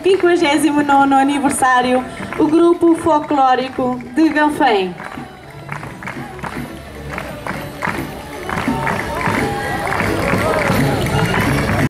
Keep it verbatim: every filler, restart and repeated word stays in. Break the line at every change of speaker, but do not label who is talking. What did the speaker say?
cinquagésimo nono aniversário, o grupo folclórico de Ganfém.